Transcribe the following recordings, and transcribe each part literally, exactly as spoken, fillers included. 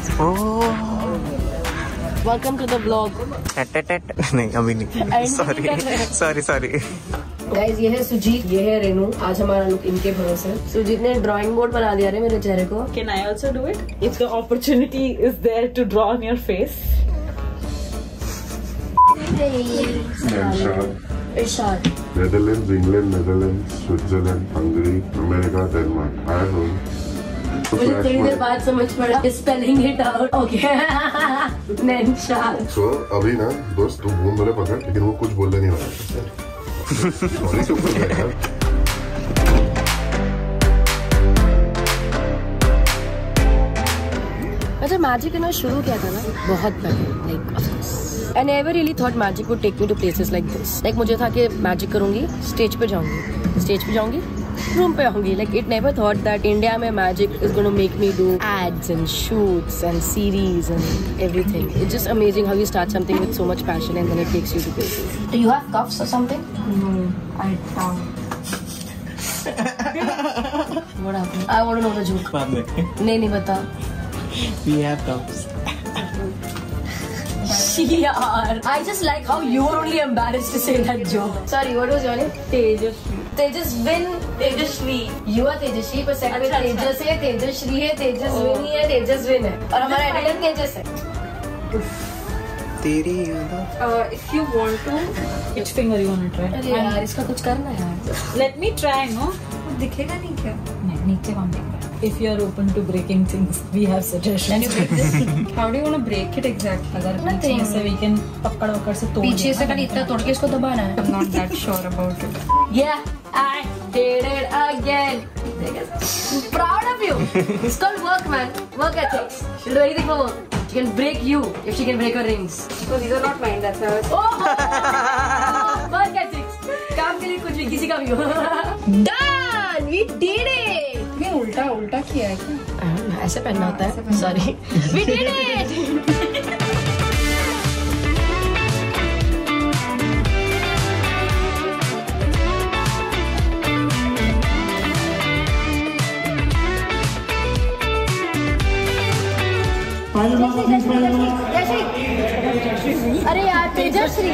Welcome to the blog. नहीं अभी नहीं, सॉरी सॉरी सॉरी। गाइस ये है सुजीत, ये है रेनू। आज हमारा लुक इनके भरोसे। सुजीत ने ड्राइंग बोर्ड बना दिया रे मेरे चेहरे को। Can I also do it? If the opportunity is there to draw on your face. Irshad. Netherlands, England, Netherlands, Switzerland, Hungary, America, Denmark. I don't know. मुझे थोड़ी देर बाद समझ पड़ा स्पेलिंग इट आउट। ओके नैनशाद। So अभी ना दोस्त तू बूम मेरे पकड़, लेकिन वो कुछ बोलने नहीं वाला। सॉरी चुप कर गया यार। अच्छा मैजिक ना शुरू किया था ना बहुत पहले, like I never really thought magic would take me to places like this. Like मुझे था कि मैजिक करूंगी, स्टेज पे जाऊंगी, स्टेज पे जाऊंगी, रूम पे आऊंगी। Like it never thought that India में magic is gonna make me do ads and shoots and series and everything. It's just amazing how you start something with so much passion and then it takes you to places. Do you have cuffs और something? No I don't. What happened? I want to know the joke. नहीं नहीं बता। We have cups. यार, I just like how you were only embarrassed to say that joke. Sorry, what was your name? Tejasvi. Tejasvin. Tejasvi. You are Tejasvi, पर second में तेजस है, तेजश्री है, तेजस्विनी है, तेजस्विन है, और हमारा एडिटर तेजस है। तेरी यादों। Uh, if you want to, which finger you want to try? अरे यार इसका कुछ करना यार। Let me try, no? दिखेगा नहीं क्या? नहीं, नीचे कम दिखेगा। If you are open to breaking things, we have suggestions. Can you break this? How do you want to break it exactly? अगर Nothing. पीछे से we can पकड़ वकड़ से तोड़ पीछे देना। से कहीं इतना तोड़ के इसको दबाना है। I'm not that sure about it. Yeah, I did it again. Proud of you. It's called work, man. Work ethics. She'll do anything for work. She can break you if she can break her rings. So these are not mine. That's how. It's... Oh, work ethics. काम के लिए कुछ भी किसी का भी हो। Done. We did it. ये उल्टा उल्टा किया है क्या? ऐसे पहनना होता है। Sorry. We did it. अरे यार तेजश्री,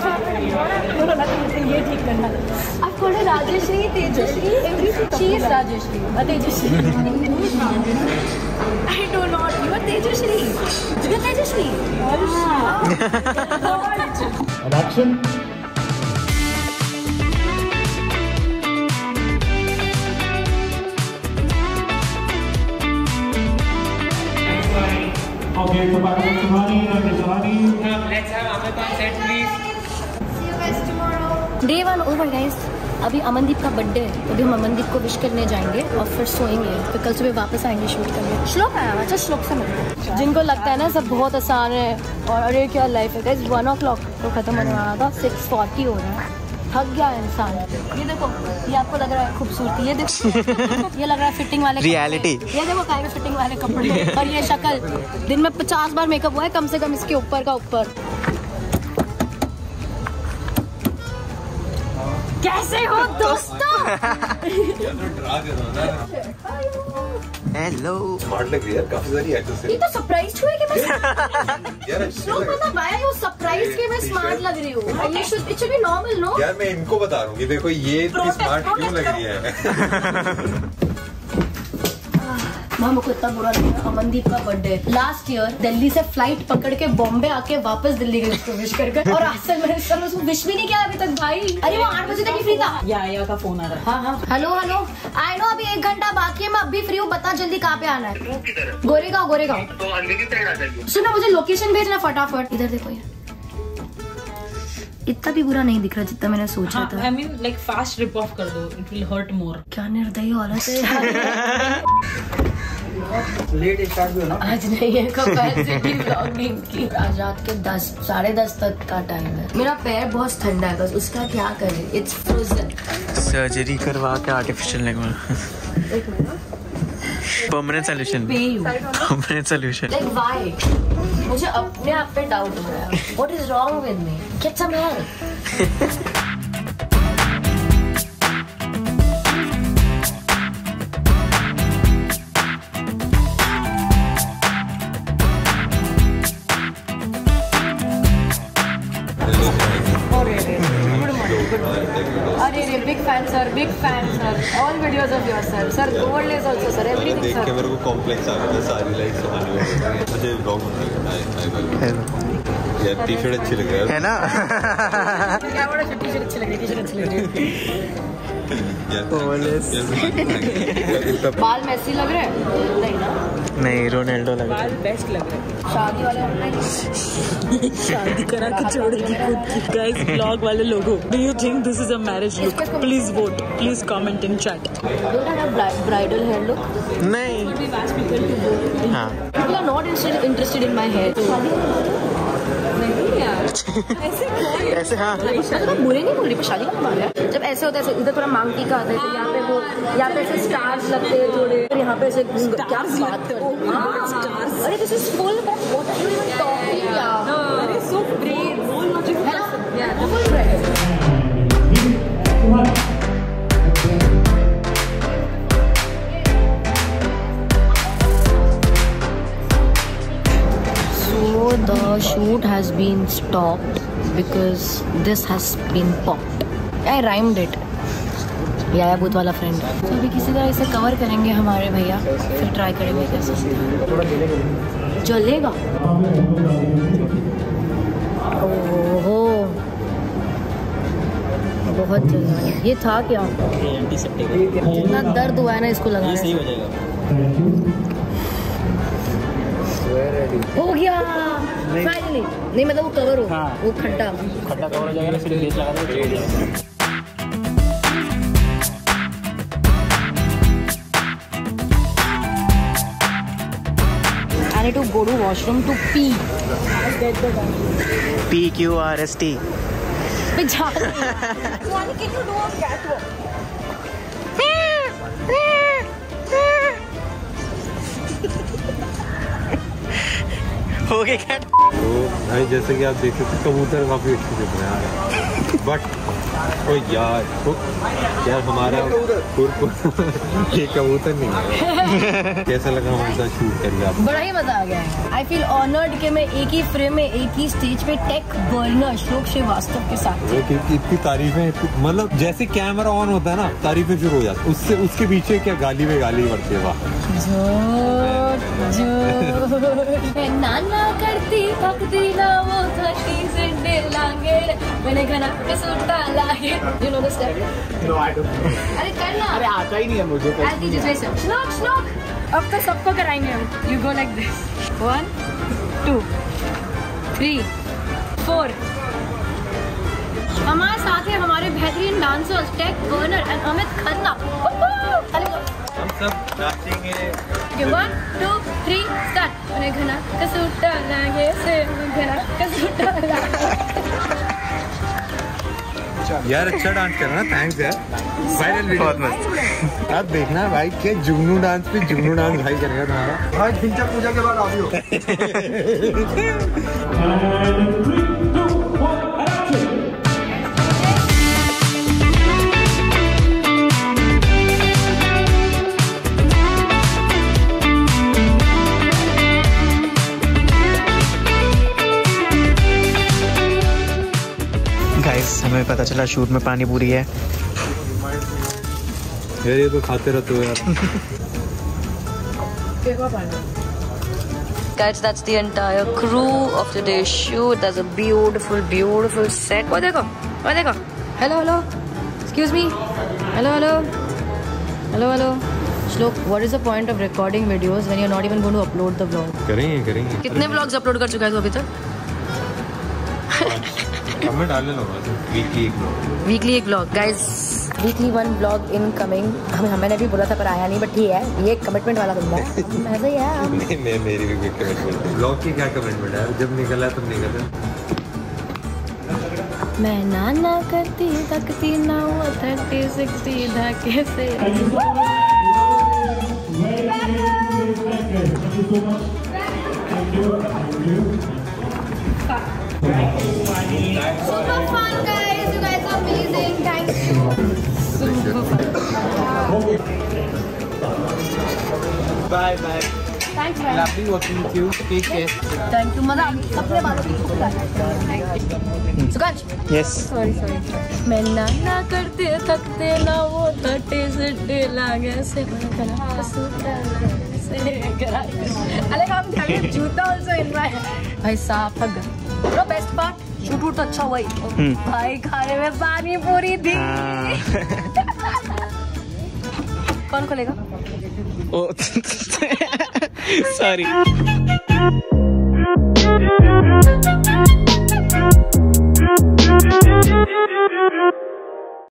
ये ठीक करना। आप कौन है? Rajeshri, Tejashri, she is Rajeshri, Tejashri. I do not. You are Tejashri. You are Tejashri. Action. Okay, so back to Shivani and Shivani. Let's have Amit on set, please. See you guys tomorrow. Day one over guys. अभी अमनदीप का birthday है, तो अभी हम अमनदीप को wish करने जाएंगे और फिर सोएंगे, फिर कल सुबह वापस आएंगे शूट करने। श्लोक आया हुआ, अच्छा श्लोक से मिलते। जिनको लगता है ना सब बहुत आसान है और अरे क्या लाइफ है गाइस, वन ओ क्लॉक तो खत्म होने वाला था, सिक्स फोर्टी हो रहा है। थक गया इंसान। ये देखो, ये आपको लग रहा है खूबसूरती, ये देखो ये लग रहा है फिटिंग वाले रियलिटी। ये देखो काय में फिटिंग वाले कपड़े और ये शक्ल। दिन में पचास बार मेकअप हुआ है कम से कम इसके ऊपर का ऊपर। कैसे हो दोस्तों? हेलो। स्मार्ट लग रही है, काफी सारी एक्सेसरीज। ये तो सरप्राइज हुआ कि मैं यार लोग मतलब व्हाई आर यू सरप्राइज कि मैं स्मार्ट लग रही हूँ? ये should it should be normal no? यार मैं इनको बता रहा हूँ कि देखो ये इतनी स्मार्ट क्यों लग रही है। मां को इतना बुरा लगा। अमनदीप का बर्थडे लास्ट ईयर दिल्ली से फ्लाइट पकड़ के बॉम्बे आके वापस दिल्ली गई उसको विश कर कर, और आज तक मैंने सर उसको विश भी नहीं किया अभी तक भाई। अरे वो आठ बजे तक ही फ्री था। या या का फोन आ रहा है। हाँ हाँ हेलो हेलो आई नो अभी एक घंटा बाकी है, मैं अभी फ्री हूँ, बता जल्दी कहाँ पे आना है। गोरेगांव गोरेगांव। तो सुनो मुझे लोकेशन भेजना फटाफट। इधर देखो यार, इतना भी बुरा नहीं दिख रहा जितना मैंने सोचा था। I mean like fast rip off कर दो, it will hurt more. क्या निर्दयी औरत है। लेट स्टार्ट भी हो ना। आज नहीं है कैपेसिटी व्लॉगिंग की। आज रात के दस साढ़े दस तक का टाइम है। मेरा पैर बहुत ठंडा है, बस उसका क्या करें, इट्स फ्रोजन। सर्जरी करवा के आर्टिफिशियल लगवा। एक minute. Permanent solution. Permanent solution. Like why? मुझे अपने आप पे डाउट हो रहा है। What is wrong with me? Get some help. अरे रे big fan sir, big fan sir, all videos of your sir sir, gold is also sir, everything देख सर। के मेरे को कॉम्प्लेक्स आ गया था, सारी लाइट्स आने वाली मुझे ब्लॉग यार टी शर्ट अच्छी लग रही है ना? क्या बड़ा टी शर्ट अच्छी लग रही है, टी शर्ट अच्छी लग रही है। बाल मैसी लग रहे हैं? नहीं ना, नहीं रोनाल्डो लग रहा है। बाल बेस्ट लग रहे हैं। शादी वाले शादी करा के छोड़ेगी खुद। गाइस ब्लॉग वाले लोगों, do you think this is a marriage look? Please vote, please comment in chat. Bridal hair look. नहीं हाँ People are not interested interested in my hair. नहीं यार, ऐसे कौन? ऐसे हाँ मतलब मैं बुरे नहीं बोल रही, पर शादी का बात है। जब ऐसे होता है, ऐसे इधर थोड़ा मांग टीका आता है, तो यहाँ पे वो यहाँ पे ऐसे स्टार्स लगते हैं थोड़े, फिर यहाँ पे ऐसे क्या बात कर रही हो? अरे this is full what are you even talking यार? अरे सो ब्रेव, बोल मुझे है ना? Full bridal. So the shoot has been stopped because this has been popped. I rhymed it. या भूत वाला फ्रेंड। तो अभी किसी तरह इसे कवर करेंगे हमारे भैया, फिर ट्राई करेंगे कैसे जलेगा। ओहो बहुत जल रहा है। ये था क्या? जितना दर्द हुआ है ना इसको लगाने से। हो गया फाइनली। नहीं मतलब वो कवर हो, हाँ। वो खड्डा खड्डा कवर हो जाएगा ना, फिर लेस लगा दो। I need to go to washroom to pee. P Q R S T. मैं जा हो गए क्या? तो भाई जैसे कि आप देख सकते हैं कबूतर काफी अच्छे दिख रहे हैं, बट ओ यार तो यार हमारा ये कबूतर नहीं है। कैसा लगा हमारे साथ शूट करके आप? बड़ा ही मजा आ गया है। आई फील ऑनर्ड कि मैं एक ही फ्रेम में एक ही स्टेज पे टेक बर्नर अशोक श्रीवास्तव के साथ वो क्योंकि इतनी तारीफें, मतलब जैसे कैमरा ऑन होता है ना तारीफें शुरू हो जाती, उससे उसके पीछे क्या गाली में गाली पड़ती है। वाह नाना करती भक्ति ना वो थकी से लांगे मैंने घना कसुटा लागे। You know the step? No I don't. अरे करना। अरे आता ही नहीं है मुझे। I'll teach you this. Snog, snog. अब तो सबको कराएंगे हम। You go like this. One, two, three, four. हमारे साथ हैं हमारे बेहतरीन dancers Tech Burner and Amit Khanna. हम सब नाचेंगे। One, two, three, start. मैंने घना कसुटा लागे से घना कसुटा लागे। यार अच्छा डांस कर रहा, थैंक्स यार। फाइनल वीडियो बहुत मस्त। आप देखना भाई क्या जुगनू डांस पे जुगनू डांस भाई करेगा तुम्हारा। आज भिंचा पूजा के बाद आ रही हो। And three, two, one, action! Guys हमें पता चला शूट में पानी पूरी है। यार ये तो खाते रहते हो यार। Guys, that's the entire crew of today's shoot. There's a beautiful, beautiful set. Oh, देखो, oh, देखो. Hello, hello. Excuse me. Hello, hello. Hello, hello. Shlok, what is the point of recording videos when you're not even going to upload the vlog? करेंगे करेंगे। कितने vlogs upload कर चुका है तू अभी तक? हमें डालने लगा वीकली एक ब्लॉग। वीकली एक vlog guys, weekly one vlog incoming. हमें मैंने भी बोला था पर आया नहीं, बट ठीक है, ये कमिटमेंट वाला बंदा है। ऐसा ही है। नहीं मैं मेरी भी कमिटमेंट है। ब्लॉग की क्या कमिटमेंट है? जब निकला है तब निकला। मैं ना ना करती तकती ना वो थर्टी सिक्सटी धके से। Super fun guys, you guys are amazing. Thank you. Super fun. Bye bye. Thanks ma'am. Lovely working with you. Take care. Thank you. मजा अपने बालों की खूब सुकांश यस सॉरी सॉरी मैं ना ना करते थकते ना वो थटे सिट्टे लागे से अरे हम जूता ऑल्सो इन माय भाई साहब थक गए। नो बेस्ट पार्ट शूट वूट तो अच्छा हुआ ही भाई खाने में पानी पूरी थी। कौन खोलेगा? ओ सॉरी